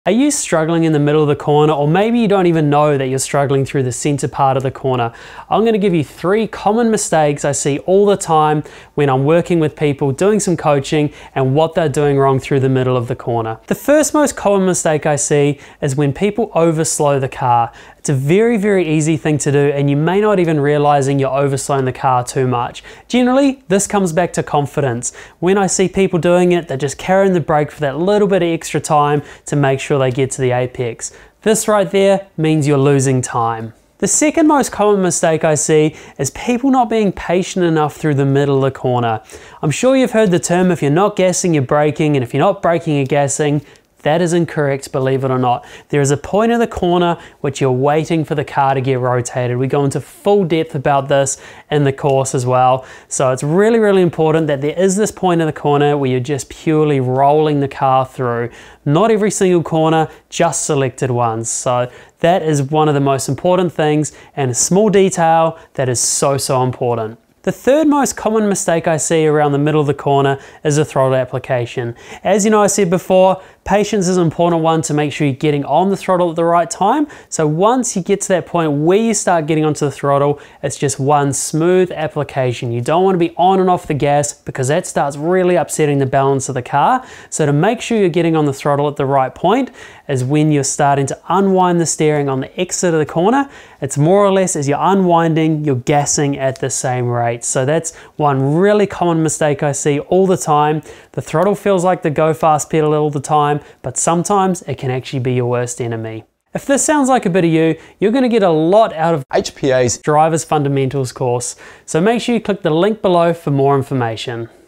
Are you struggling in the middle of the corner, or maybe you don't even know that you're struggling through the center part of the corner? I'm going to give you 3 common mistakes I see all the time when I'm working with people doing some coaching and what they're doing wrong through the middle of the corner. The first most common mistake I see is when people overslow the car. It's a very, very easy thing to do, and you may not even realizing you're overslowing the car too much. Generally, this comes back to confidence. When I see people doing it, they're just carrying the brake for that little bit of extra time to make sure they get to the apex. This right there means you're losing time. The second most common mistake I see is people not being patient enough through the middle of the corner. I'm sure you've heard the term, if you're not gassing, you're braking, and if you're not braking, you're gassing. That is incorrect, believe it or not. There is a point in the corner which you're waiting for the car to get rotated. We go into full depth about this in the course as well. So it's really, really important that there is this point in the corner where you're just purely rolling the car through. Not every single corner, just selected ones. So that is one of the most important things, and a small detail that is so, so important. The third most common mistake I see around the middle of the corner is the throttle application. As you know, I said before, patience is an important one to make sure you're getting on the throttle at the right time. So once you get to that point where you start getting onto the throttle, it's just one smooth application. You don't want to be on and off the gas because that starts really upsetting the balance of the car. So to make sure you're getting on the throttle at the right point is when you're starting to unwind the steering on the exit of the corner. It's more or less as you're unwinding, you're gassing at the same rate. So that's one really common mistake I see all the time. The throttle feels like the go fast pedal all the time, but sometimes it can actually be your worst enemy. If this sounds like a bit of you, you're going to get a lot out of HPA's Driver's Fundamentals course. So make sure you click the link below for more information.